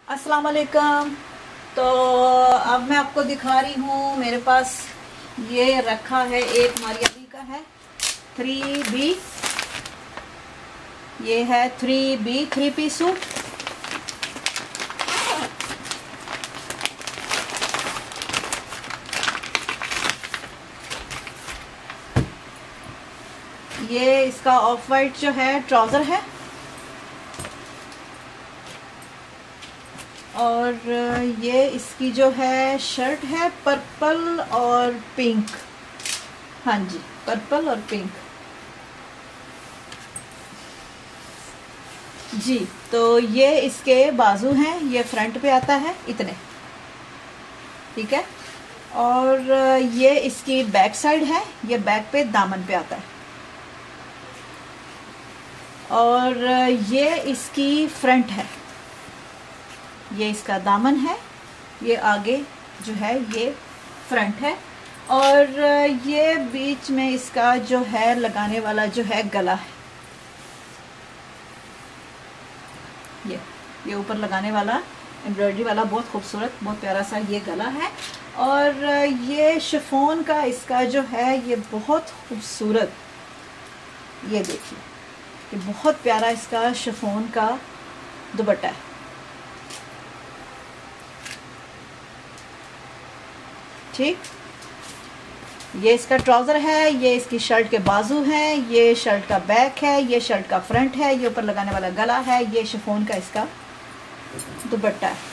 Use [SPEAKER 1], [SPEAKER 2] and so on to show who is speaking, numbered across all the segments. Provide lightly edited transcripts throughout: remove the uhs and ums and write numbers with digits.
[SPEAKER 1] अस्सलाम वालेकुम। तो अब मैं आपको दिखा रही हूँ, मेरे पास ये रखा है, एक मारियाबी का है 3B। ये है 3B 3 पीस सूट। ये इसका ऑफ वाइट जो है ट्राउज़र है, और ये इसकी जो है शर्ट है पर्पल और पिंक। हाँ जी, पर्पल और पिंक जी। तो ये इसके बाजू हैं, ये फ्रंट पे आता है इतने, ठीक है। और ये इसकी बैक साइड है, ये बैक पे दामन पे आता है। और ये इसकी फ्रंट है, ये इसका दामन है, ये आगे जो है ये फ्रंट है। और ये बीच में इसका जो है लगाने वाला जो है गला है, ये ऊपर लगाने वाला एम्ब्रॉयडरी वाला बहुत खूबसूरत, बहुत प्यारा सा ये गला है। और ये शिफॉन का इसका जो है ये बहुत खूबसूरत, ये देखिए, ये बहुत प्यारा इसका शिफॉन का दुपट्टा है। ठीक, ये इसका ट्राउज़र है, ये इसकी शर्ट के बाजू हैं, ये शर्ट का बैक है, ये शर्ट का फ्रंट है, ये ऊपर लगाने वाला गला है, ये शिफॉन का इसका दुपट्टा है।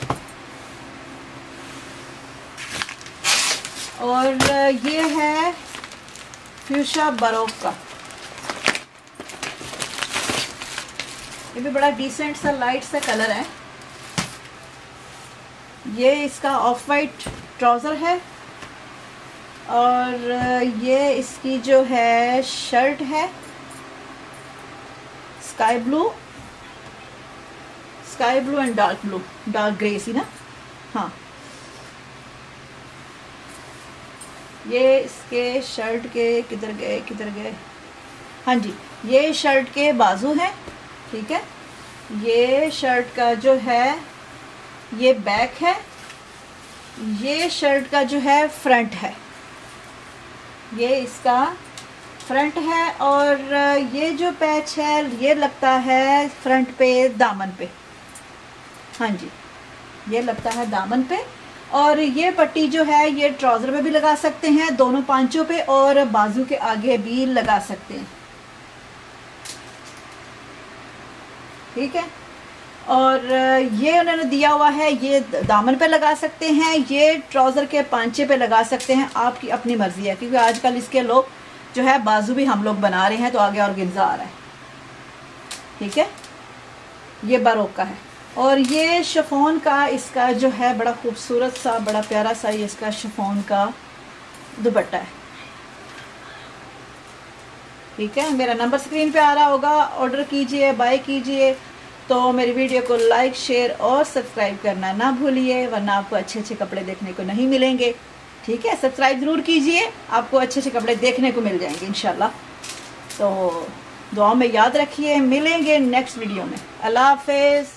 [SPEAKER 1] और ये है फ्यूशा बरोक का, ये भी बड़ा डिसेंट सा लाइट सा कलर है। ये इसका ऑफ वाइट ट्राउज़र है, और ये इसकी जो है शर्ट है sky blue and dark blue, dark grey सी ना। हाँ, ये इसके शर्ट के किधर गए, हाँ जी, ये शर्ट के बाजू हैं, ठीक है। ये शर्ट का जो है ये बैक है, ये शर्ट का जो है फ्रंट है, ये इसका फ्रंट है। और ये जो पैच है ये लगता है फ्रंट पे दामन पे, हाँ जी, ये लगता है दामन पे। और ये पट्टी जो है ये ट्राउज़र पे भी लगा सकते हैं, दोनों पांचों पे, और बाजू के आगे भी लगा सकते हैं, ठीक है। और ये उन्होंने दिया हुआ है, ये दामन पे लगा सकते हैं, ये ट्राउज़र के पांचे पे लगा सकते हैं, आपकी अपनी मर्ज़ी है, क्योंकि आजकल इसके लोग जो है बाजू भी हम लोग बना रहे हैं, तो आगे ऑर्गेन्जा आ रहा है, ठीक है। ये बारोक का है। और ये शिफॉन का इसका जो है बड़ा खूबसूरत सा, बड़ा प्यारा सा ये इसका शिफॉन का दुपट्टा है, ठीक है। मेरा नंबर स्क्रीन पे आ रहा होगा, ऑर्डर कीजिए, बाय कीजिए। तो मेरी वीडियो को लाइक, शेयर और सब्सक्राइब करना ना भूलिए, वरना आपको अच्छे अच्छे कपड़े देखने को नहीं मिलेंगे, ठीक है। सब्सक्राइब ज़रूर कीजिए, आपको अच्छे अच्छे कपड़े देखने को मिल जाएंगे इंशाल्लाह। तो दुआ में याद रखिए, मिलेंगे नेक्स्ट वीडियो में। अल्लाह हाफिज़।